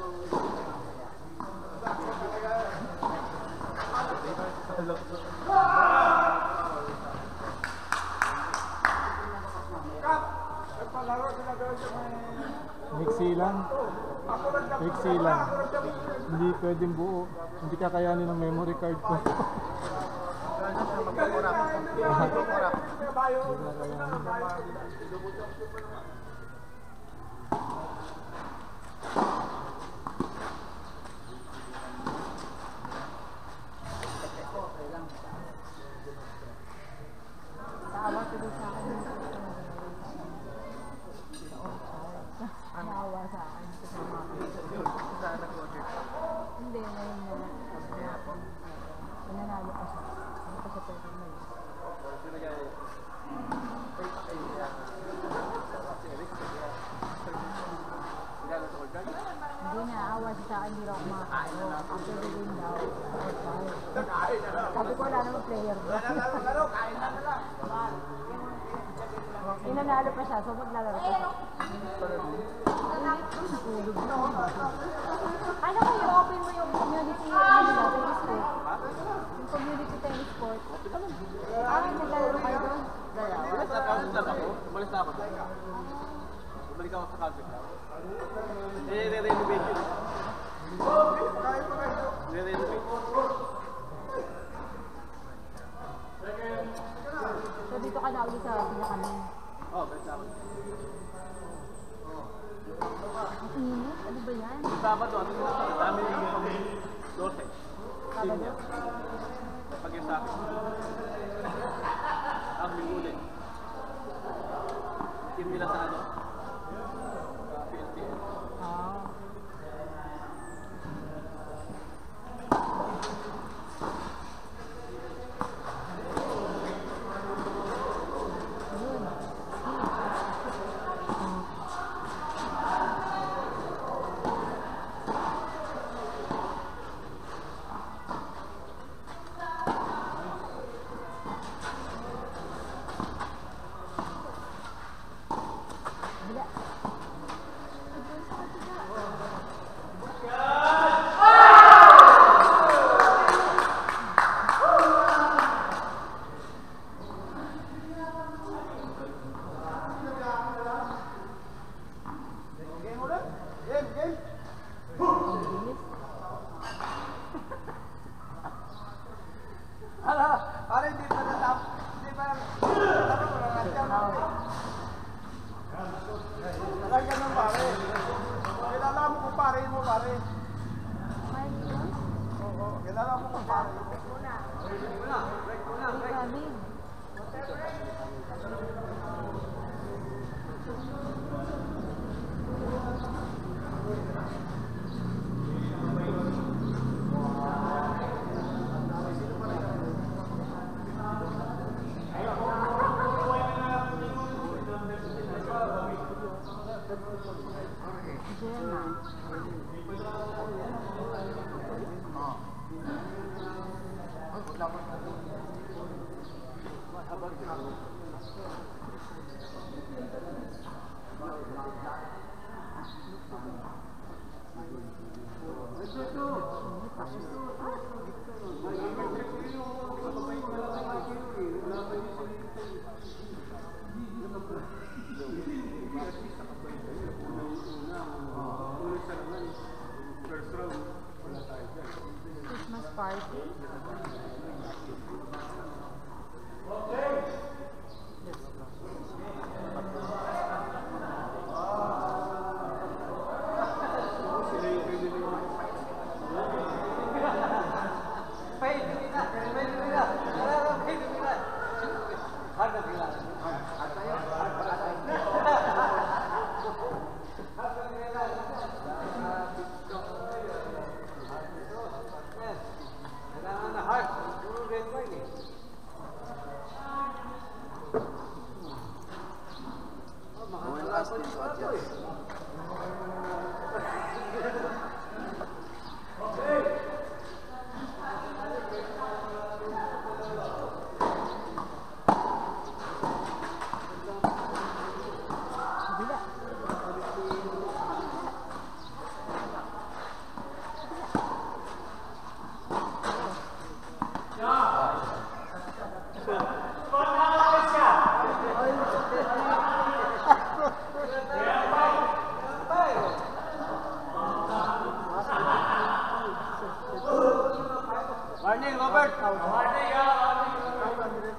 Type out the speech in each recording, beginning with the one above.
Mixi lang. Mixi lang. Hindi pwedeng buo. Hindi kakayanin ng memory card ko. Naawa sa akin. Hindi, ngayon na. Nanalo pa siya. Hindi pa siya pwede na yun. Hindi na, awa siya sa akin. Hindi ako makakalo. After the game daw. Sabi ko wala naman player. Inanalo pa siya, so maglalaro pa siya. Ano ko i-open mo yung community tennis court? Yung community tennis court? Naglalaro kayo doon? Umalis na ako. Umalis na ako. Bumalik ako sa country club. Re-renovate yun. Re-renovate. So dito ka na ulit sa pinakamin? Oo, basta ako. Ang init? Ano ba yan? Sabado, ano yung dami yung Norte. Sabado? Pag-yung sa akin. Ang Linggo. Team nila sa ano? PSTL. Christmas party? Yes.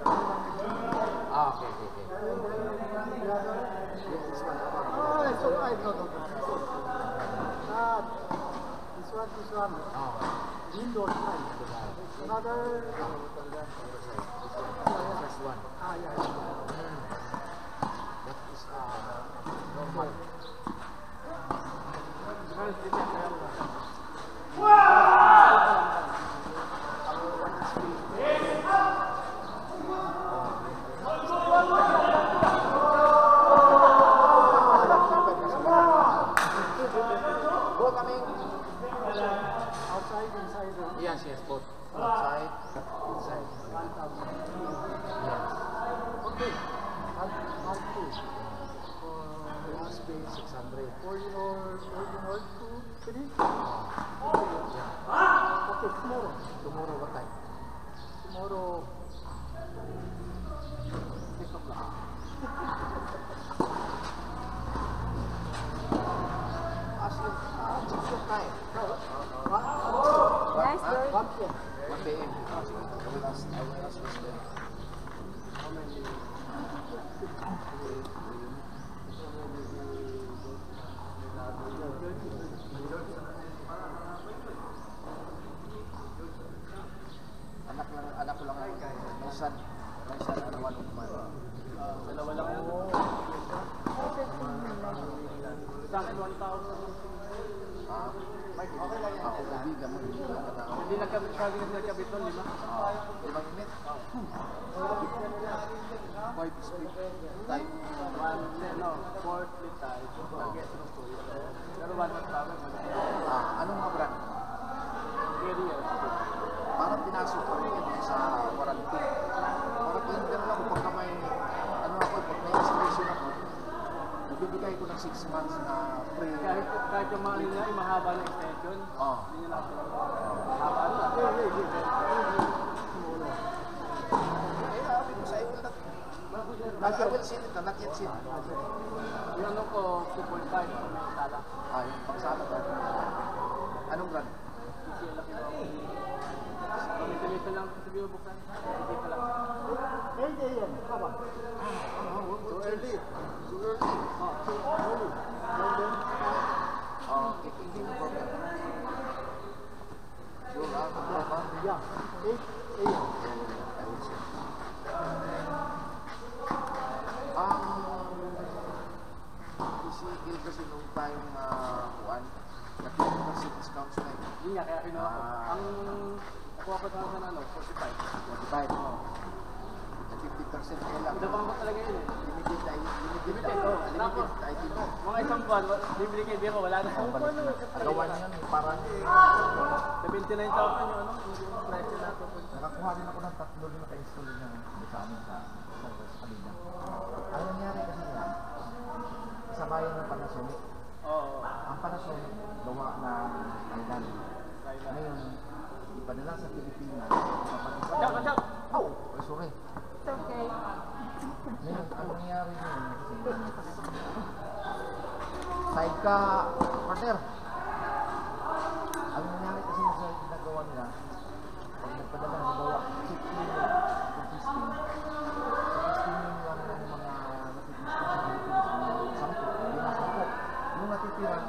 Ah, okay. So I no. This one. Indoor side. Another. First one. Yeah. That is normal. Both coming outside, inside. Yes, both. Outside, inside. 1,000. Yes. Okay. Mark 2. Last pay 600. Ordinal 2, 3. Yeah. Okay, tomorrow. Tomorrow what time? Tomorrow. 6 o'clock. Nice bird. 1 p.m. 1 p.m. I will ask this then. How many? Anak ko lang my son ano one of my Dalawa lang yan. Sa akin 1,000. okay lang yan. Kaibigan mo Hindi nagkabit nun, 5. 5 minutes? 5 split type. 4 split tayo. Pero 1,000. Anong mga brand? Carrier. Parang pinasok ko rin yan sa warranty. Parang kinder lang pagka may pag may installation ako, nagbibigay ko ng 6 months na free. Kahit yung mga nila ay mahaba ng extension. Hindi nila mahaba na. I will send it, not yet seen. Yung ano ko, 2.5 kung may sala. Yung pangsala ba? Anong brand? Pamitilito lang sa binubuksan. Hindi pa lang. 8 a.m. Haba. Too early. Too early. Hindi mo problem. Sure, Yeah. 8 a.m. I will send. Isigil kasi nung time nag-50% discount sila eh. Yun nga, kaya kinuha ko. Ang nakuha ko sa 45. 45 mo. 50% nila lang. Ito pang talaga yun eh. Limited item mo. Mga isang buwan, bibili kay Biro, wala na. Gawa niya yun, parang 79,000 yung ano, yung price na ito. nakakuha rin ako ng 3 na naka-install niya sa amin sa kanina. Ang nangyari kasi yan, sa bayan ng Panasonic. Oo. Ang Panasonic, gawa ng Thailand. Ngayon, ipadala sa Pilipinas. Watch out! Oh, sorry. It's okay. Ngayon, ang nangyari nun, side ka, partner. Ang nangyari kasi sa ginagawa nila, pag nagpadala ng gawa, 15 to 15 lang ng mga natitista sa Pilipinas, 10, hindi na 10. Yung natitira,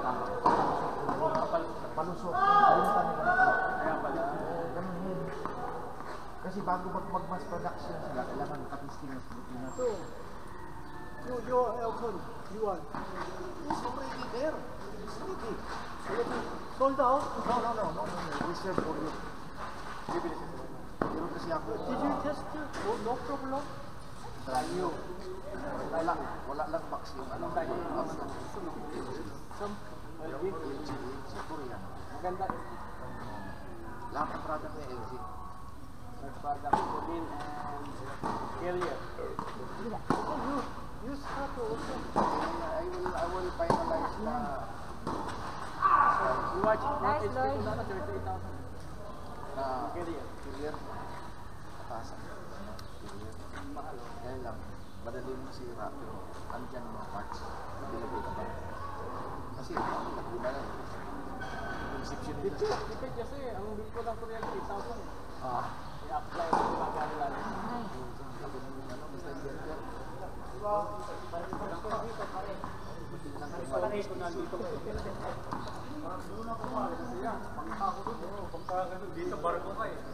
40, palusok, binta nila. Kaya pala. Ganun yun. Kasi bago mag-mass production sila, kailangan nakatisting ng Pilipinas. So, your Elton, you want? It's already there. It's ready. Sold out? No. Reserve for you. Pero kasi ako, Did you test it? No problem? brand new. Wala lang box yung ano. Box lang. LG, siguro yan. Maganda. Lahat ng product ng LG. Nagpada ko din and carrier. You start also. I will finalize na You watch Nice, HP Lloyd. ko na 38,000. Carrier. clear. Pasa. Clear. Mahal. Kaya lang, madali mo sira, pero andyan yung mga parts. Dilagay ka pa. Kasi, naguna lang. Conception nila. Depende kasi, ang bill ko lang 38,000 eh. Ah, I-apply ko magkano lang. Nice. Dito barko ka eh.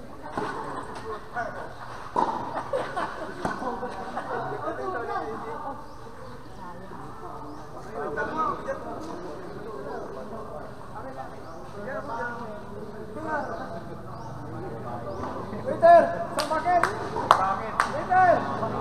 Waiter! Sa bakit? Bakit? Waiter!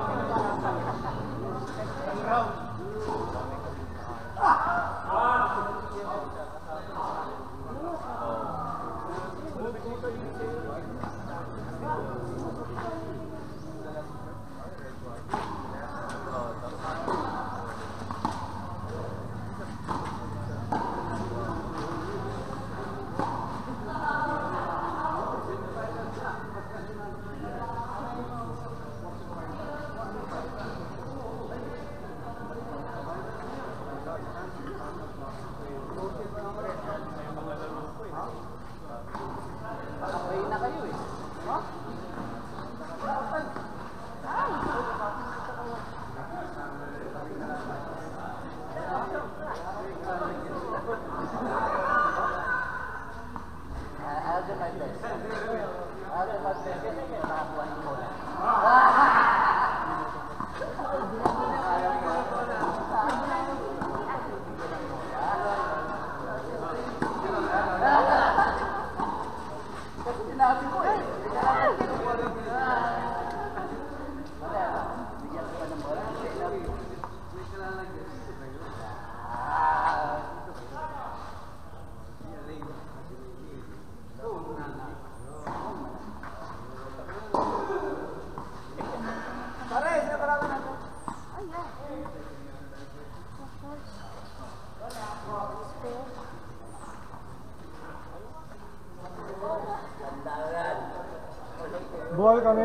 Buhay kami.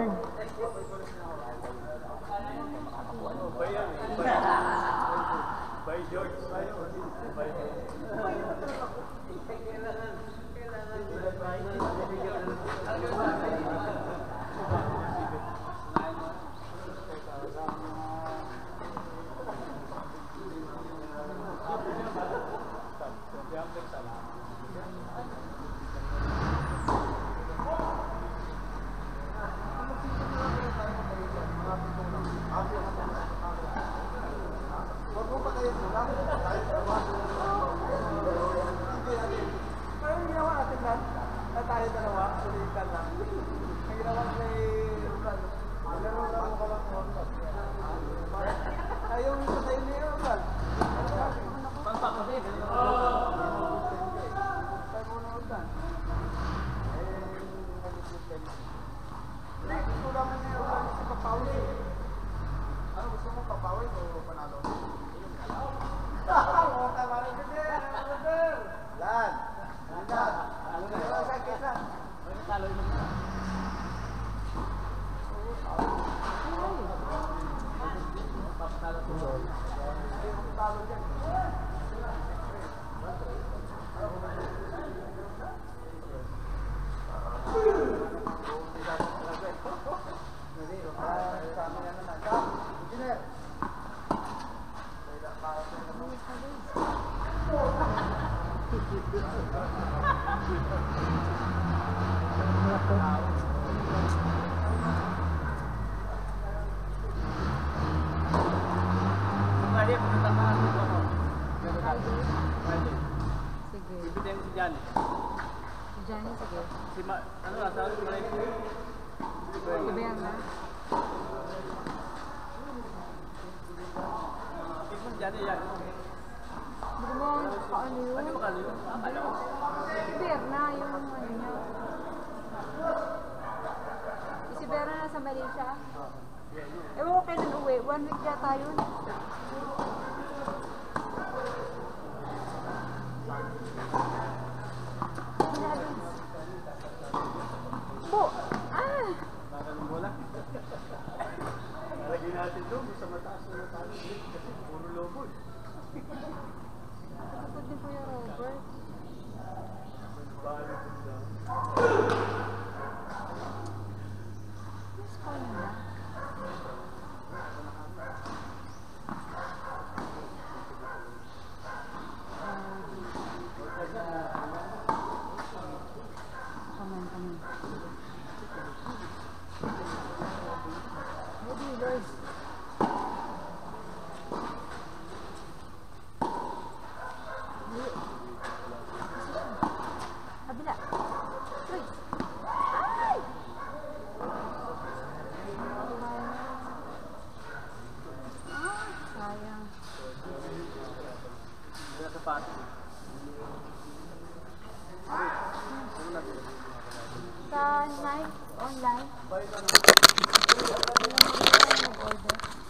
By George. Pati. Sa night, online. Alam mo rin nag-order.